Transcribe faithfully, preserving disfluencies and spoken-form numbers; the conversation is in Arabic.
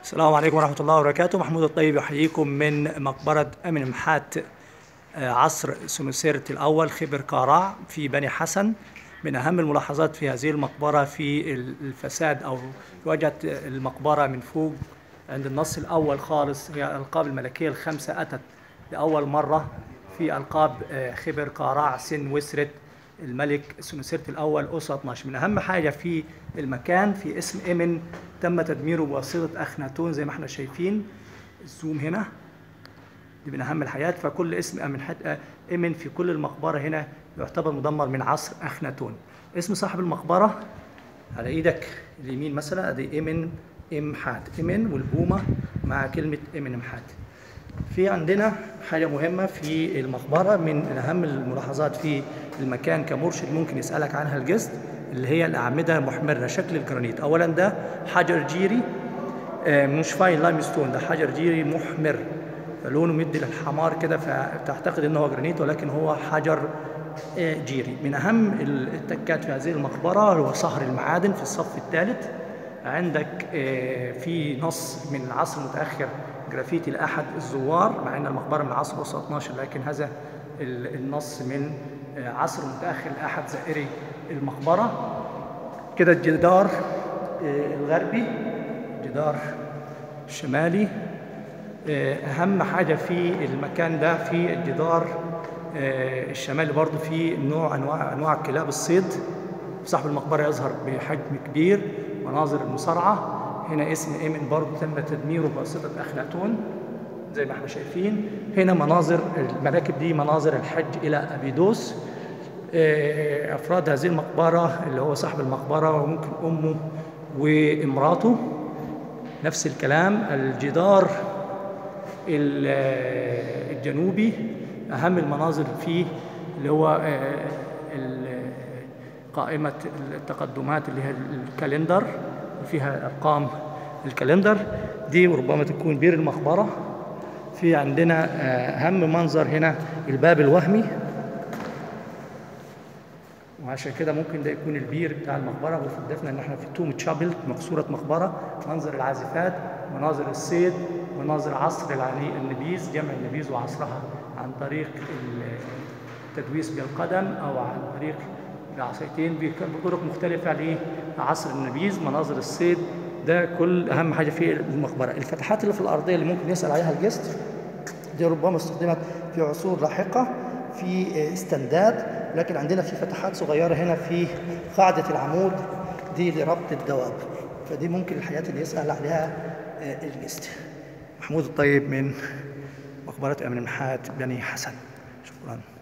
السلام عليكم ورحمة الله وبركاته. محمود الطيب يحييكم من مقبرة أمن محات عصر سنوسرت الأول خبر قارع في بني حسن. من أهم الملاحظات في هذه المقبرة في الفساد أو واجهة المقبرة من فوق عند النص الأول خالص هي الألقاب الملكية الخمسة أتت لأول مرة في ألقاب خبر قارع سن وسرت الملك سنوسرت الأول أسرة اثناشر. من أهم حاجة في المكان في اسم إمن تم تدميره بواسطة أخناتون زي ما احنا شايفين الزوم هنا، دي من أهم الحاجات. فكل اسم أمن حتى إمن في كل المقبرة هنا يعتبر مدمر من عصر أخناتون. اسم صاحب المقبرة على إيدك اليمين مثلا أدي إمن إمحات، إمن والبومة مع كلمة إمن إمحات. في عندنا حاجة مهمة في المقبرة من أهم الملاحظات في المكان كمرشد ممكن يسألك عنها الجست، اللي هي الأعمدة محمرة شكل الجرانيت. أولا ده حجر جيري مش فاين لايم ستون، ده حجر جيري محمر فلونه مدي للحمار كده فتعتقد انه هو جرانيت ولكن هو حجر جيري. من أهم التكات في هذه المقبرة هو صهر المعادن في الصف الثالث. عندك في نص من العصر المتأخر جرافيتي لأحد الزوار، مع أن المقبرة من عصر أسرة اثناشر لكن هذا النص من عصر متأخر لأحد زائري المقبرة. كده الجدار الغربي، الجدار الشمالي. أهم حاجة في المكان ده في الجدار الشمالي برضو في نوع أنواع أنواع كلاب الصيد. صاحب المقبرة يظهر بحجم كبير، مناظر المصارعة. هنا اسم إيمن برضو تم تدميره بواسطة أخناتون زي ما احنا شايفين. هنا مناظر المراكب دي مناظر الحج إلى أبيدوس. أفراد هذه المقبرة اللي هو صاحب المقبرة وممكن أمه وامراته نفس الكلام. الجدار الجنوبي أهم المناظر فيه اللي هو قائمة التقدمات اللي هي الكالندر فيها أرقام الكالندر دي، وربما تكون بير المقبرة. في عندنا أهم منظر هنا الباب الوهمي، وعشان كده ممكن ده يكون البير بتاع المقبرة. وفدتنا ان احنا في توم تشابل مقصورة مقبرة. منظر العازفات، مناظر الصيد، مناظر عصر النبيذ، جمع النبيذ وعصرها عن طريق التدويس بالقدم او عن طريق العصايتين بطرق مختلفة لعصر النبيذ. مناظر الصيد ده كل اهم حاجة في المقبرة. الفتحات اللي في الارضية اللي ممكن يسأل عليها الجست دي ربما استخدمت في عصور لاحقة في استنداد، لكن عندنا في فتحات صغيرة هنا في قاعدة العمود دي لربط الدواب، فدي ممكن الحاجات اللي يسأل عليها الجست. محمود الطيب من مقبرة أمن محات بني حسن، شكرا.